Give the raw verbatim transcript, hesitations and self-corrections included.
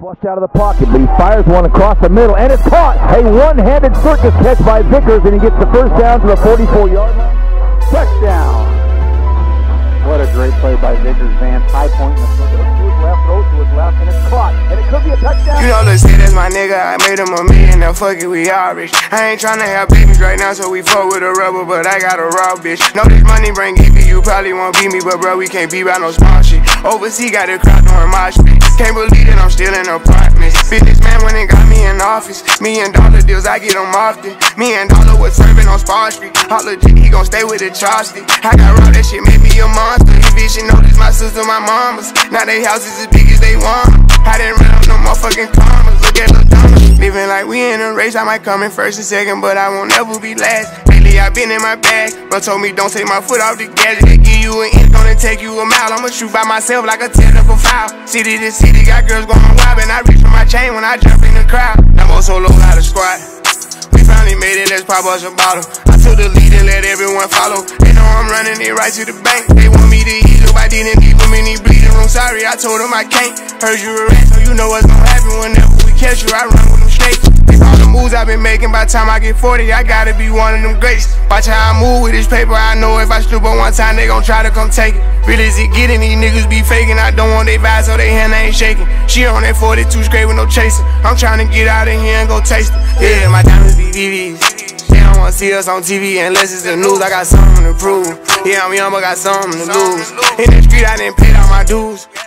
Flushed out of the pocket, but he fires one across the middle, and it's caught! A one-handed circus catch by Vickers, and he gets the first down to the forty-four yard line. Touchdown! What a great play by Vickers, man. High point in the front. Throws to his left, throws to his left, and it's caught. And it could be a touchdown. You know, let's say that's my nigga. I made him a million, now fuck it, we all rich. I ain't tryna have babies right now, so we fuck with a rubber, but I got a raw bitch. Know this money bring it me, you probably won't beat me, but bro, we can't be by no small shit. Overseas got the crowd doing my shit. Can't believe that I'm still in apartments. Businessman when they got me in office. Million dollar deals, I get them often. Me and Dollar was serving on Spar Street. Holla G, he gon' stay with the chopstick. I got robbed, that shit made me a monster. He bitch, you know this my sister, my mama's. Now they houses as big as they want. I didn't run up no motherfucking commas. Look at Lil Donna. Living like we in a race, I might come in first and second, but I won't ever be last. Lately I been in my bag, bro told me don't take my foot off the gas. They give you an inch, gonna take you a mile. I'ma shoot by myself like a technical foul. City to city, got girls going wild, and I reach for my chain when I jump in the crowd. Number solo out of squad. We finally made it, let's pop us a bottle. I took the lead and let everyone follow. They know I'm running it right to the bank. They want me to eat up, I didn't leave them in the bleeding room. Sorry, I told them I can't. Heard you a rat, so you know what's gonna happen whenever we catch you. I run with them snakes. With all the moves I've been making, by the time I get forty, I gotta be one of them greats. Watch how I move with this paper, I know if I slip on one time, they gon' try to come take it. Real as it getting, these niggas be faking. I don't want they vibes, so they hand ain't shaking. She on that forty-two straight with no chasing. I'm trying to get out of here and go taste it. Yeah, my diamonds be D Vs. They don't wanna see us on T V unless it's the news. I got something to prove. Yeah, I'm young, but got something to lose. In the street, I didn't pay all my dues.